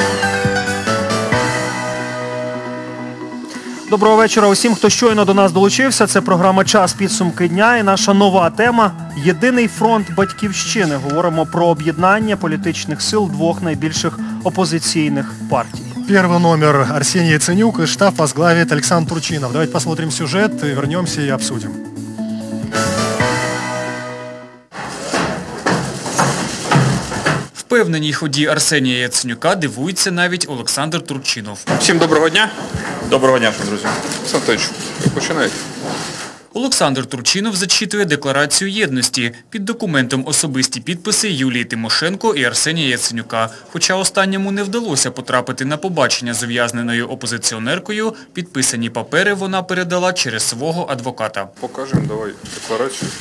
Доброго вечора усім, хто щойно до нас долучився. Це програма «Час. Підсумки дня» і наша нова тема – «Єдиний фронт Батьківщини». Говоримо про об'єднання політичних сил двох найбільших опозиційних партій. Первый номер Арсений Яценюк, и штаб возглавит Александр Турчинов. Давайте посмотрим сюжет, вернемся и обсудим. Впевненій ході Арсенія Яценюка дивується навіть Олександр Турчинов. Всім доброго дня. Доброго дня, друзі. Олександр Анатолійович, ви починаєте. Олександр Турчинов зачитує декларацію єдності. Під документом особисті підписи Юлії Тимошенко і Арсенія Яценюка. Хоча останньому не вдалося потрапити на побачення з ув'язненою опозиціонеркою, підписані папери вона передала через свого адвоката. Покажемо, давай, декларацію.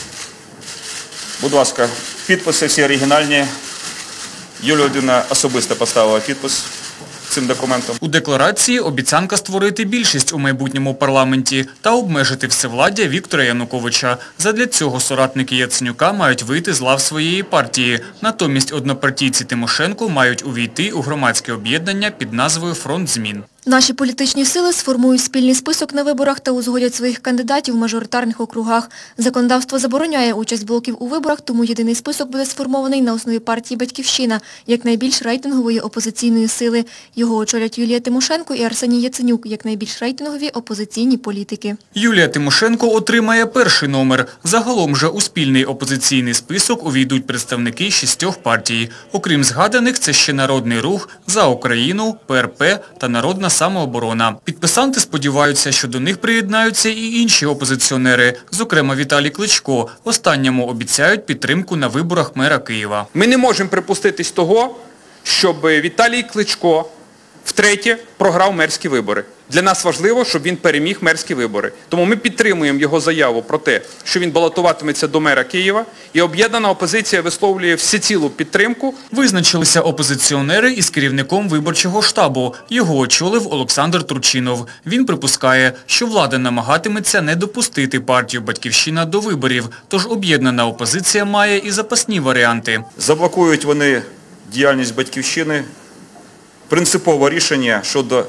Будь ласка, підписи всі оригінальні. Юлія Володимирівна особисто поставила підпис цим документом. У декларації обіцянка створити більшість у майбутньому парламенті та обмежити всевладдя Віктора Януковича. Задля цього соратники Яценюка мають вийти з лав своєї партії. Натомість однопартійці Тимошенко мають увійти у громадське об'єднання під назвою «Фронт змін». Наші політичні сили сформують спільний список на виборах та узгодять своїх кандидатів в мажоритарних округах. Законодавство забороняє участь блоків у виборах, тому єдиний список буде сформований на основі партії «Батьківщина», як найбільш рейтингової опозиційної сили. Його очолять Юлія Тимошенко і Арсеній Яценюк, як найбільш рейтингові опозиційні політики. Юлія Тимошенко отримає перший номер. Загалом же у спільний опозиційний список увійдуть представники 6 партій. Окрім згаданих, це ще Народний рух, За Україну, ПРП та Народна самооборона. Підписанти сподіваються, що до них приєднаються і інші опозиціонери, зокрема Віталій Кличко. Останньому обіцяють підтримку на виборах мера Києва. Ми не можемо припуститись того, щоб Віталій Кличко втретє програв мерські вибори. Для нас важливо, щоб він переміг мерські вибори. Тому ми підтримуємо його заяву про те, що він балотуватиметься до мера Києва, і об'єднана опозиція висловлює всецілу підтримку. Визначилися опозиціонери із керівником виборчого штабу. Його очолив Олександр Турчинов. Він припускає, що влада намагатиметься не допустити партію «Батьківщина» до виборів, тож об'єднана опозиція має і запасні варіанти. Заблокують вони діяльність «Батьківщини». Принципове рішення щодо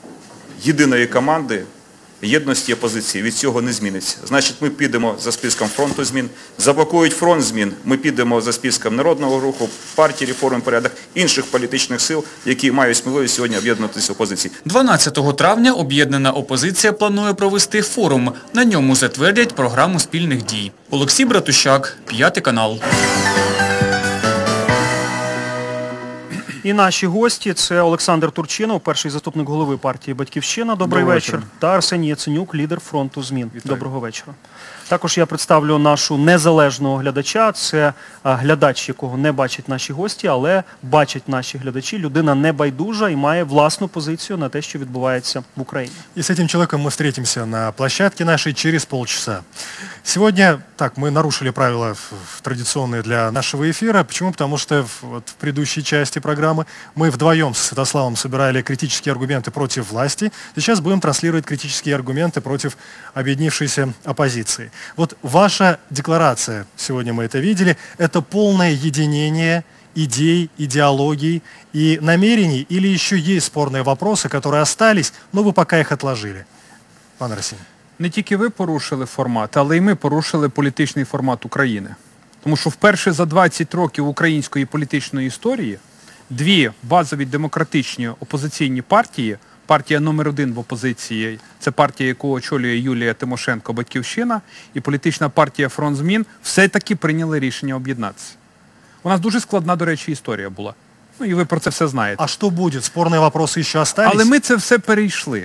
єдиної команди, єдності опозиції від цього не зміниться. Значить, ми підемо за списком фронту змін, заблокують фронт змін, ми підемо за списком Народного руху, партії «Реформи і порядок», інших політичних сил, які мають сміливість сьогодні об'єднуватися в опозиції. 12 травня об'єднана опозиція планує провести форум. На ньому затвердять програму спільних дій. Олексій Братущак, 5 канал. І наші гості – це Олександр Турчинов, перший заступник голови партії «Батьківщина». Добрий вечір. Та Арсеній Яценюк, лідер фронту змін. Вітаю. Доброго вечора. Також я представлю нашу незалежного глядача. Це глядач, якого не бачать наші гості, але бачать наші глядачі. Людина небайдужа і має власну позицію на те, що відбувається в Україні. И с этим человеком мы встретимся на площадке нашей через полчаса. Сегодня, так, мы нарушили правила традиционные для нашего эфира. Почему? Потому что в предыдущей части программы мы вдвоем с Святославом собирали критические аргументы против власти. Сейчас будем транслировать критические аргументы против объединившейся оппозиции. Вот ваша декларация, сегодня мы это видели, это полное единение идей, идеологий и намерений, или еще есть спорные вопросы, которые остались, но вы пока их отложили? Пан Арсеній. Не тільки ви порушили формат, але й ми порушили політичний формат України. Тому що вперше за 20 років української політичної історії дві базові демократичні опозиційні партії, партія номер 1 в опозиції, це партія, яку очолює Юлія Тимошенко, «Батьківщина», і політична партія «Фронт змін» все-таки прийняли рішення об'єднатися. У нас дуже складна, до речі, історія була. Ну і ви про це все знаєте. А що буде? Спорні вопроси ще остались? Але ми це все перейшли.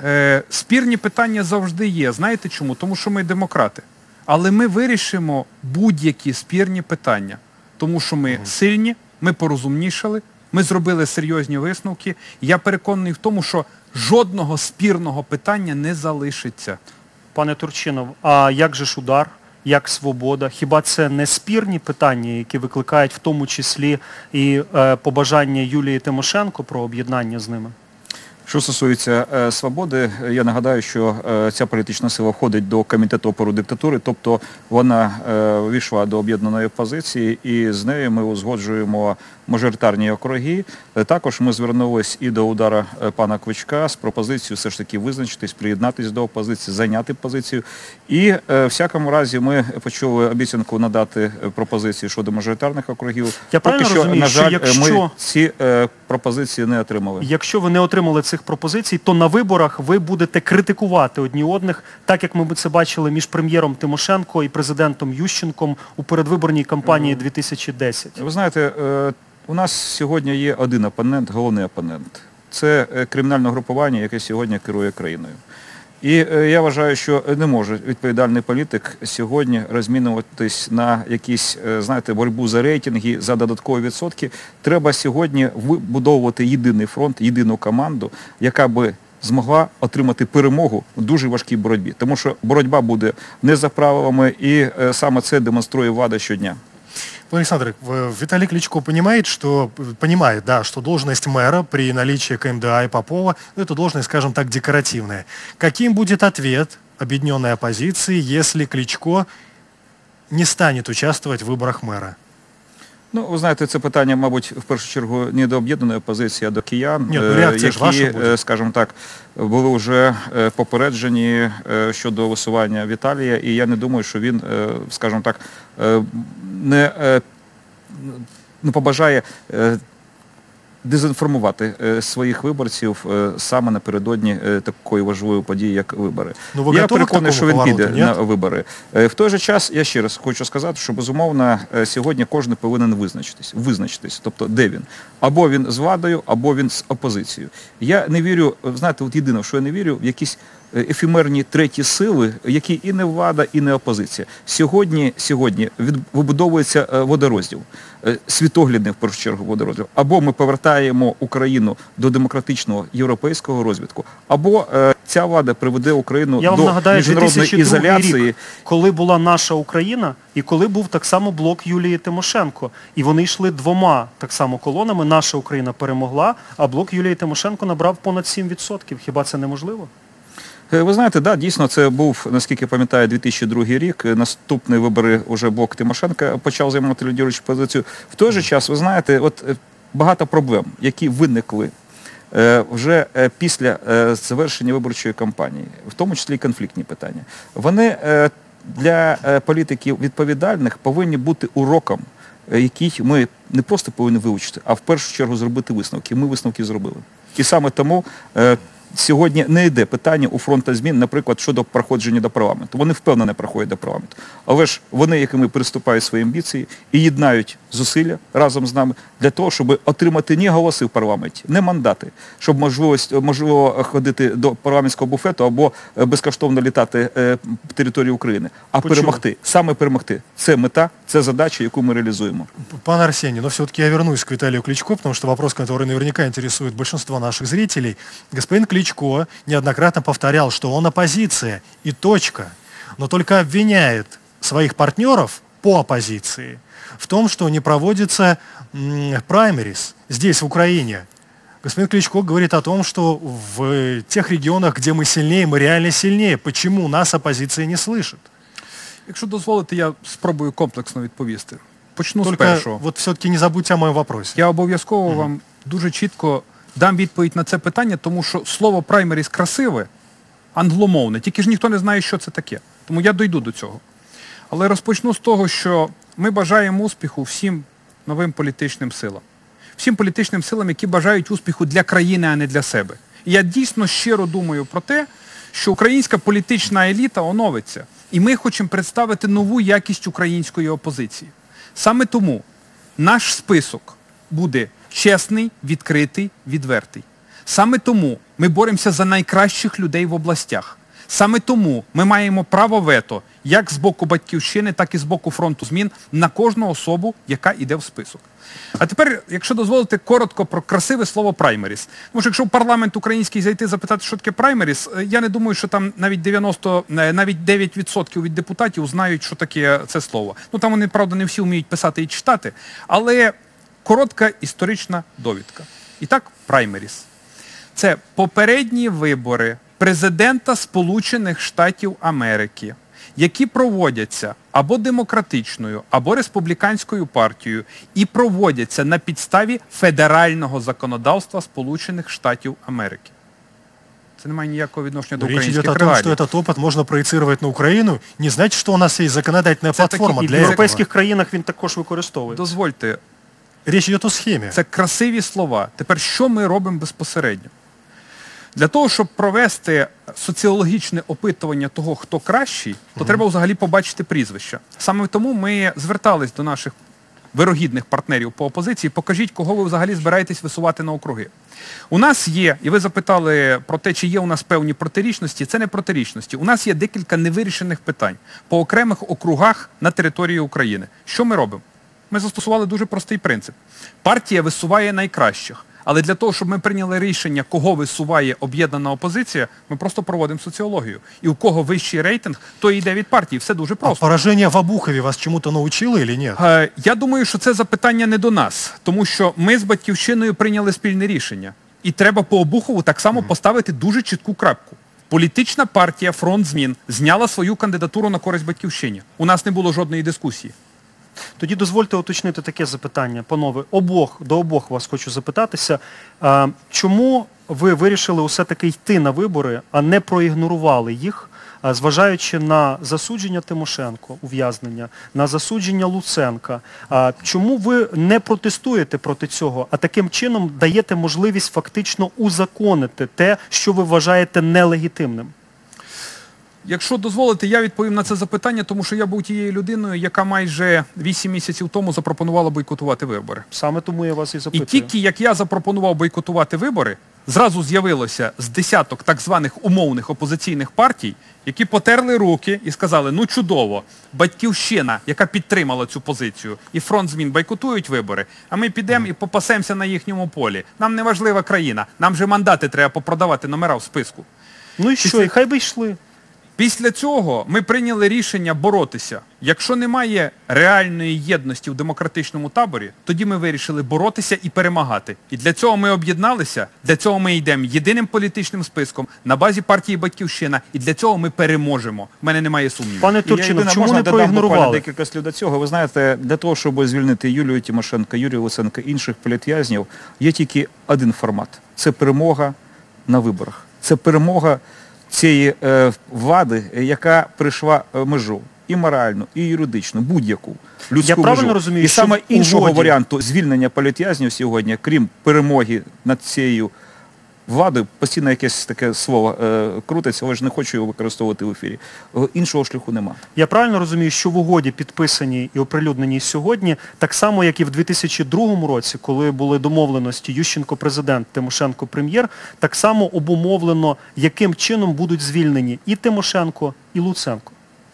Спірні питання завжди є. Знаєте чому? Тому що ми демократи. Але ми вирішимо будь-які спірні питання. Тому що ми сильні, ми порозумнішали, ми зробили серйозні висновки. Я переконаний в тому, що жодного спірного питання не залишиться. Пане Турчинов, а як же ж удар? Як свобода? Хіба це не спірні питання, які викликають в тому числі і побажання Юлії Тимошенко про об'єднання з ними? Що стосується «Свободи», я нагадаю, що ця політична сила входить до Комітету опору диктатури, тобто вона війшла до об'єднаної опозиції і з нею ми узгоджуємо мажоритарні округи. Також ми звернулись і до удара пана Кличка з пропозицією все ж таки визначитись, приєднатись до опозиції, зайняти позицію. І в всякому разі ми почули обіцянку надати пропозиції щодо мажоритарних округів. Я правильно розумію, на жаль, що ми ці пропозиції не отримали. Якщо ви не отримали цих пропозицій, то на виборах ви будете критикувати одні одних, так як ми це бачили між прем'єром Тимошенко і президентом Ющенком у передвиборній кампанії 2010. Ви знаєте, у нас сьогодні є один опонент, головний опонент. Це кримінальне групування, яке сьогодні керує країною. І я вважаю, що не може відповідальний політик сьогодні розмінюватись на якісь, знаєте, боротьбу за рейтинги, за додаткові відсотки. Треба сьогодні вибудовувати єдиний фронт, єдину команду, яка би змогла отримати перемогу в дуже важкій боротьбі. Тому що боротьба буде не за правилами, і саме це демонструє влада щодня. Александр, Виталий Кличко понимает, да, что должность мэра при наличии КМДА и Попова, это должность, скажем так, декоративная. Каким будет ответ объединенной оппозиции, если Кличко не станет участвовать в выборах мэра? Ну, ви знаєте, це питання, мабуть, в першу чергу не до об'єднаної опозиції, а до киян, які, скажімо так, були вже попереджені щодо висування Віталія, і я не думаю, що він, скажімо так, не побажає дезінформувати своїх виборців саме напередодні такої важливої події, як вибори. Я переконаний, що він піде на вибори. В той же час, я ще раз хочу сказати, що, безумовно, сьогодні кожен повинен визначитись, тобто де він. Або він з владою, або він з опозицією. Я не вірю, знаєте, от єдине, що я не вірю, в якісь ефемерні треті сили, які і не влада, і не опозиція. Сьогодні вибудовується водорозділ, світоглядний, в першу чергу, водорозділ. Або ми повертаємо Україну до демократичного європейського розвитку, або ця влада приведе Україну до міжнародної ізоляції. Рік, коли була наша Україна, і коли був так само блок Юлії Тимошенко. І вони йшли двома так само колонами. Наша Україна перемогла, а блок Юлії Тимошенко набрав понад 7%. Хіба це неможливо? Ви знаєте, да, дійсно, це був, наскільки пам'ятаю, 2002 рік. Наступні вибори вже блок Тимошенка почав займати лідируючу позицію. В той же час, ви знаєте, от багато проблем, які виникли вже після завершення виборчої кампанії, в тому числі і конфліктні питання, вони для політиків відповідальних повинні бути уроком, який ми не просто повинні вивчити, а в першу чергу зробити висновки. Ми висновки зробили. І саме тому сьогодні не йде питання у фронту змін, наприклад, щодо проходження до парламенту. Вони впевнено проходять до парламенту. Але ж вони, якими приступають свої амбіції і єднають зусилля разом з нами для того, щоб отримати не голоси в парламенті, не мандати, щоб можливо ходити до парламентського буфету або безкоштовно літати по території України, а перемогти. Саме перемогти. Це мета, це задача, яку ми реалізуємо. Пан Арсений, но все-таки я вернусь к Виталию Кличко, потому что вопрос, который наверняка интересует большинство наших зрителей. Господин Кличко неоднократно повторял, что он оппозиция и точка, но только обвиняет своих партнеров по оппозиции в том, что не проводится праймерис здесь, в Украине. Господин Кличко говорит о том, что в тех регионах, где мы сильнее, мы реально сильнее. Почему нас оппозиция не слышит? Якщо дозволите, я спробую комплексно відповісти. Почну Только з першого. вот все-таки не забудьте о моем вопросе. Я обов'язково вам дуже чітко дам відповідь на це питання, тому що слово праймеріс красиве, англомовне, тільки ж ніхто не знає, що це таке. Тому я дойду до цього. Але розпочну з того, що ми бажаємо успіху всім новим політичним силам. Всім політичним силам, які бажають успіху для країни, а не для себе. І я дійсно щиро думаю про те, що українська політична еліта оновиться. І ми хочемо представити нову якість української опозиції. Саме тому наш список буде чесний, відкритий, відвертий. Саме тому ми боремося за найкращих людей в областях. Саме тому ми маємо право вето як з боку Батьківщини, так і з боку фронту змін на кожну особу, яка йде в список. А тепер, якщо дозволите, коротко про красиве слово праймеріс. Тому що якщо в парламент український зайти запитати, що таке праймеріс, я не думаю, що там навіть 9% від депутатів знають, що таке це слово. Ну там вони, правда, не всі вміють писати і читати, але коротка історична довідка. І так, праймеріс. Це попередні вибори президента Сполучених Штатів Америки, які проводяться або демократичною, або республіканською партією і проводяться на підставі федерального законодавства Сполучених Штатів Америки. Це не має ніякого відношення до Речь идет українських о том, реалій. что этот опыт можно проецировать на Украину. Не значит, что у нас есть законодательная Это платформа такие І в для этого. європейських країнах він також використовує. Дозвольте, Речь идет о схеме. це красиві слова. Тепер що ми робимо безпосередньо? Для того, щоб провести соціологічне опитування того, хто кращий, то треба взагалі побачити прізвища. Саме тому ми звертались до наших вирогідних партнерів по опозиції, покажіть, кого ви взагалі збираєтесь висувати на округи. У нас є, і ви запитали про те, чи є у нас певні протирічності, це не протирічності. У нас є декілька невирішених питань по окремих округах на території України. Що ми робимо? Ми застосували дуже простий принцип. Партія висуває найкращих. Але для того, щоб ми прийняли рішення, кого висуває об'єднана опозиція, ми просто проводимо соціологію. І у кого вищий рейтинг, то йде від партії. Все дуже А просто. поражение в Обухове вас чему-то научило или нет? Я думаю, що це запитання не до нас, тому що ми з «Батьківщиною» прийняли спільне рішення. І треба по Обухову так само поставити дуже чітку крапку. Політична партія «Фронт змін» зняла свою кандидатуру на користь «Батьківщині». У нас не було жодної дискусії. Тоді дозвольте уточнити таке запитання. Панове, до обох вас хочу запитатися. Чому ви вирішили все-таки йти на вибори, а не проігнорували їх, зважаючи на засудження Тимошенко, ув'язнення, на засудження Луценка? Чому ви не протестуєте проти цього, а таким чином даєте можливість фактично узаконити те, що ви вважаєте нелегітимним? Якщо дозволите, я відповім на це запитання, тому що я був тією людиною, яка майже 8 місяців тому запропонувала бойкотувати вибори. Саме тому я вас і І запитую. тільки як я запропонував бойкотувати вибори, зразу з'явилося з десяток так званих умовних опозиційних партій, які потерли руки і сказали, ну чудово, «Батьківщина», яка підтримала цю позицію, і «Фронт змін» бойкотують вибори, а ми підемо і попасемося на їхньому полі. Нам не важлива країна, нам же мандати треба попродавати, номера в списку. Ну і що, і хай би йшли. Після цього ми прийняли рішення боротися. Якщо немає реальної єдності в демократичному таборі, тоді ми вирішили боротися і перемагати. І для цього ми об'єдналися, для цього ми йдемо єдиним політичним списком на базі партії «Батьківщина», і для цього ми переможемо. В мене немає сумнівів. Пане Я Турчинов, єдине, чому можна не додам буквально проігнорували? декілька слів до цього. Ви знаєте, для того, щоб звільнити Юлію Тимошенко, Юрія Луценка і інших політв'язнів, є тільки один формат. Це перемога на виборах. Це перемога цієї влади, яка прийшла межу і моральну, і юридичну, будь-яку людську Я правильно межу. розумію, І що саме в іншого угоді- варіанту звільнення політв'язнів сьогодні, крім перемоги над цією владою, постійно якесь таке слово крутиться, але ж не хочу його використовувати в ефірі. Іншого шляху нема. Я правильно розумію, що в угоді, підписаній і оприлюдненій сьогодні, так само, як і в 2002 році, коли були домовленості Ющенко президент, Тимошенко прем'єр, так само обумовлено, яким чином будуть звільнені і Тимошенко, і Луценко.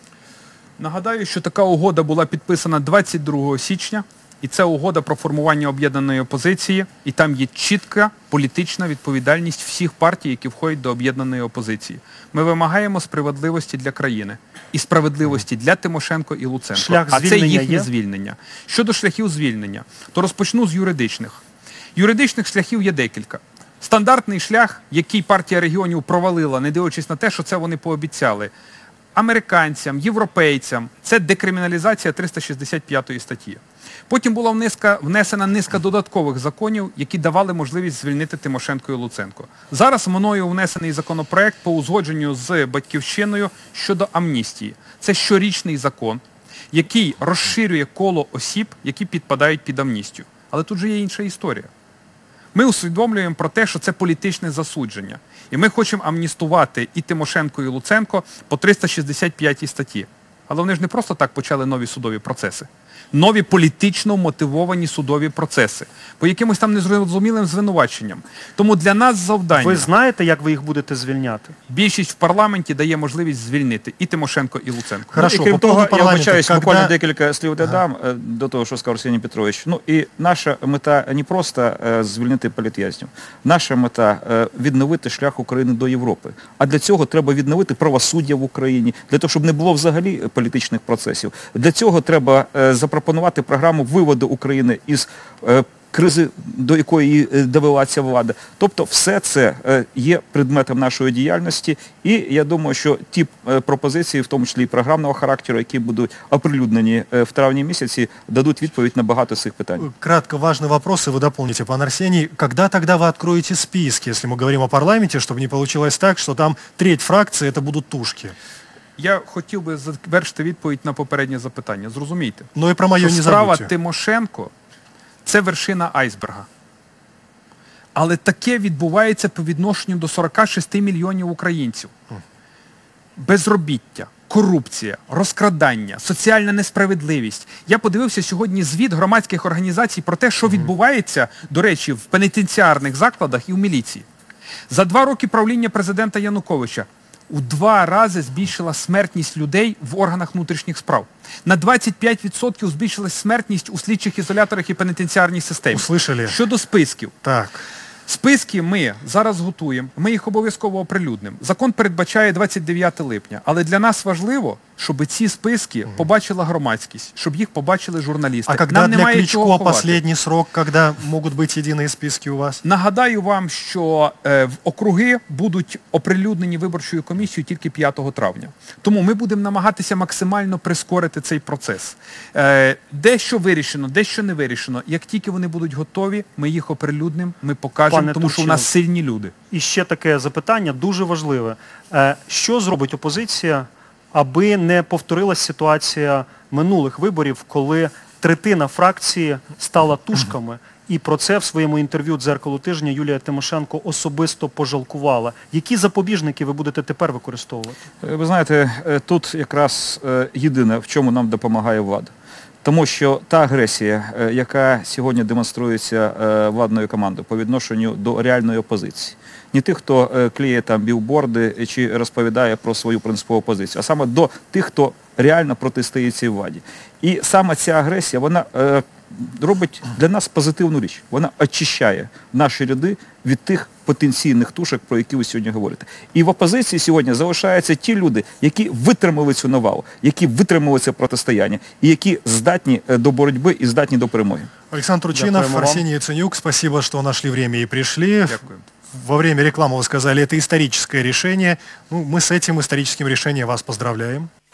Нагадаю, що така угода була підписана 22 січня, і це угода про формування об'єднаної опозиції, і там є чітка політична відповідальність всіх партій, які входять до об'єднаної опозиції. Ми вимагаємо справедливості для країни і справедливості для Тимошенко і Луценко. Шлях А це звільнення їхнє є? звільнення. Щодо шляхів звільнення, то розпочну з юридичних. Юридичних шляхів є декілька. Стандартний шлях, який партія регіонів провалила, не дивлячись на те, що це вони пообіцяли американцям, європейцям, це декриміналізація 365 статті. Потім була внесена низка додаткових законів, які давали можливість звільнити Тимошенко і Луценко. Зараз мною внесений законопроект по узгодженню з «Батьківщиною» щодо амністії. Це щорічний закон, який розширює коло осіб, які підпадають під амністію. Але тут же є інша історія. Ми усвідомлюємо про те, що це політичне засудження. І ми хочемо амністувати і Тимошенко, і Луценко по 365 статті. Але вони ж не просто так почали нові судові процеси. Нові політично мотивовані судові процеси. По якимось там незрозумілим звинуваченням. Тому для нас завдання... Ви знаєте, як ви їх будете звільняти? Більшість в парламенті дає можливість звільнити і Тимошенко, і Луценко. Хорошо, І крім по того, поводу я парламенту, вибачаюсь, когда- буквально декілька слів додам до того, що сказав Арсеній Петрович. Ну і наша мета не просто звільнити політв'язнів. Наша мета відновити шлях України до Європи. А для цього треба відновити правосуддя в Україні, для того, щоб не було взагалі політичних процесів. Для цього треба запропонувати програму виводу України із кризи, до якої довела ця влада. Тобто все це є предметом нашої діяльності, і я думаю, що ті пропозиції, в тому числі і програмного характеру, які будуть оприлюднені в травні місяці, дадуть відповідь на багато цих питань. Кратко важный вопрос, и вы дополните, пан Арсений. Когда тогда вы откроете списки, если мы говорим о парламенте, чтобы не получилось так, что там треть фракции это будут тушки? Я хотів би завершити відповідь на попереднє запитання. Зрозумійте, Ну і про моє що не справа забудьте. Тимошенко – це вершина айсберга. Але таке відбувається по відношенню до 46 мільйонів українців. Безробіття, корупція, розкрадання, соціальна несправедливість. Я подивився сьогодні звіт громадських організацій про те, що відбувається, до речі, в пенітенціарних закладах і в міліції. За 2 роки правління президента Януковича у 2 рази збільшила смертність людей в органах внутрішніх справ. На 25% збільшилась смертність у слідчих ізоляторах і пенітенціарній системі. Услышали? Щодо списків. Так. Списки ми зараз готуємо, ми їх обов'язково оприлюднимо. Закон передбачає 29 липня, але для нас важливо, щоб ці списки побачила громадськість, щоб їх побачили журналісти. А когда Нам для немає Кличко чого ховати. последний срок, когда могут быть единые списки у вас? Нагадаю вам, що в округи будуть оприлюднені виборчою комісією тільки 5 травня. Тому ми будемо намагатися максимально прискорити цей процес. Дещо вирішено, дещо не вирішено. Як тільки вони будуть готові, ми їх оприлюднимо, ми покажемо, Пане тому що у Турчинов, нас сильні люди. І ще таке запитання, дуже важливе. Що зробить опозиція, аби не повторилась ситуація минулих виборів, коли третина фракції стала тушками, і про це в своєму інтерв'ю «Дзеркалу тижня» Юлія Тимошенко особисто пожалкувала. Які запобіжники ви будете тепер використовувати? Ви знаєте, тут якраз єдине, в чому нам допомагає влада. Тому що та агресія, яка сьогодні демонструється владною командою по відношенню до реальної опозиції, не тих, хто клеє там білборди чи розповідає про свою принципову позицію, а саме до тих, хто реально протистоїть цій владі. І саме ця агресія, вона робить для нас позитивну річ. Вона очищає наші ряди від тих потенційних тушок, про які ви сьогодні говорите. І в опозиції сьогодні залишаються ті люди, які витримали цю навалу, які витримали це протистояння, і які здатні до боротьби і здатні до перемоги. Александр Турчинов, Дякуємо вам. Арсений Яценюк, спасибо, что нашли время и пришли. Дякую. Во время рекламы вы сказали, это историческое решение. Ну, мы с этим историческим решением вас поздравляем.